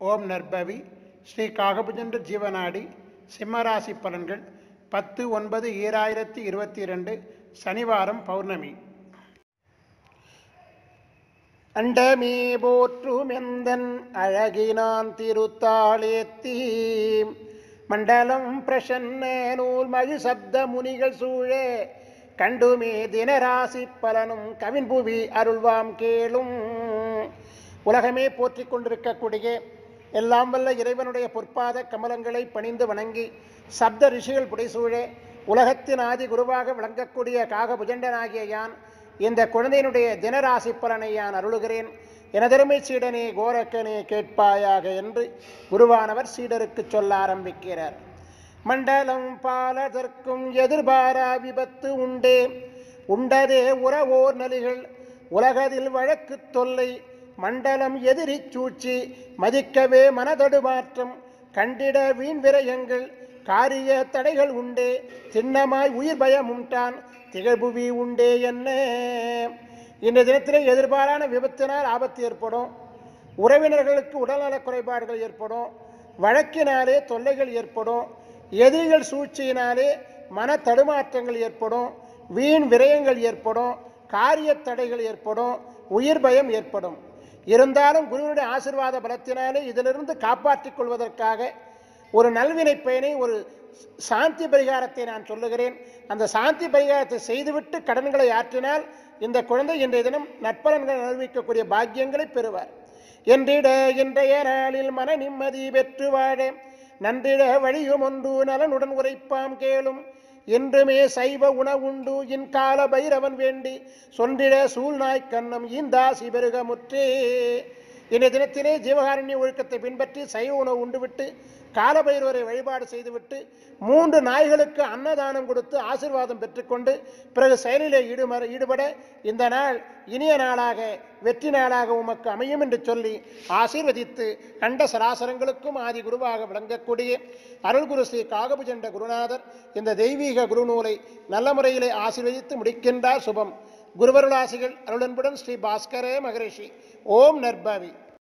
ஓம் நற்பவி ஸ்ரீ காகபுஜண்ட ஜீவநாடி சிம்மராசி பலன்கள் 10/9/2022 சனிவாரம் பௌர்ணமி. அண்டமே போற்றுமெந்தன் அழகினான் திருத்தாளேத்தி மண்டலம் பிரசன்ன நூல் மழு சப்த முனிகள் சூழே கண்டுமே தினராசி பலனும் கவின்புவி அருள்வாம் கேளும். உலகமே போற்றிக் கொண்டிருக்கக்கூடிய எல்லாம் வல்ல இறைவனுடைய பொற்பாத கமலங்களை பணிந்து வணங்கி சப்த ரிஷிகள் புடைசூழ உலகத்தின் ஆதி குருவாக விளங்கக்கூடிய காகபுஜண்டனாகிய யான் இந்த குழந்தையினுடைய தினராசி பலனை யான் அருளுகிறேன். எனதருமை சீடனே கோரக்கனே கேட்பாயாக என்று குருவானவர் சீடருக்கு சொல்ல ஆரம்பிக்கிறார். மண்டலம் பாலதற்கும் எதிர்பாரா விபத்து உண்டே, உண்டதே உறவோர் நலிகள் உலகதில் வழக்கு தொல்லை, மண்டலம் எதிரி சூழ்ச்சி மதிக்கவே மனதடுமாற்றம், கண்டிட வீண் விரயங்கள் காரிய தடைகள் உண்டே, சின்னமாய் உயிர் பயம் உண்டான் திகழ்புவி உண்டே என்ன. இந்த தினத்திலே எதிர்பாரான விபத்தினால் ஆபத்து ஏற்படும், உறவினர்களுக்கு உடல்நலக் குறைபாடுகள் ஏற்படும், வழக்கினாலே தொல்லைகள் ஏற்படும், எதிரிகள் சூழ்ச்சியினாலே மன தடுமாற்றங்கள் ஏற்படும், வீண் விரயங்கள் ஏற்படும், காரிய தடைகள் ஏற்படும், உயிர் பயம் ஏற்படும். இருந்தாலும் குருவினுடைய ஆசீர்வாத பலத்தினாலே இதிலிருந்து காப்பாற்றிக் கொள்வதற்காக ஒரு நல்வினை பயனை, ஒரு சாந்தி பரிகாரத்தை நான் சொல்லுகிறேன். அந்த சாந்தி பரிகாரத்தை செய்துவிட்டு கடன்களை ஆற்றினால் இந்த குழந்தை இன்றைய தினம் நற்பலன்களை அனுபவிக்கக்கூடிய பாக்கியங்களை பெறுவார். என்றிட இன்றைய நாளில் மன நிம்மதி பெற்று வாழ நன்றிட வழியும் ஒன்று நலனுடன் உரைப்பாம் கேளும். என்றுமே சைவ உணவுண்டு இன் கால பைரவன் வேண்டி சொன்றிட சூழ்நாய் கண்ணம் ஈந்தாசி பெருக முற்றே. இன்றைய தினத்திலே ஜீவகாருண்ய ஒழுக்கத்தை பின்பற்றி சைவ உணவு உண்டுவிட்டு காலபைரவரை வழிபாடு செய்துவிட்டு 3 நாய்களுக்கு அன்னதானம் கொடுத்து ஆசீர்வாதம் பெற்றுக்கொண்டு பிறகு செயலிலே ஈடுபட இந்த நாள் இனிய நாளாக வெற்றி நாளாக உமக்கு அமையும் என்று சொல்லி ஆசீர்வதித்து கண்ட சராசரங்களுக்கும் ஆதி குருவாக விளங்கக்கூடிய அருள்குரு ஸ்ரீ காகபுஜண்ட குருநாதர் இந்த தெய்வீக குருநூலை நல்ல முறையிலே ஆசீர்வதித்து முடிக்கின்றார். சுபம். குருவருளாசிகள் அருளன்புடன் ஸ்ரீ பாஸ்கரே மகரிஷி. ஓம் நற்பவி.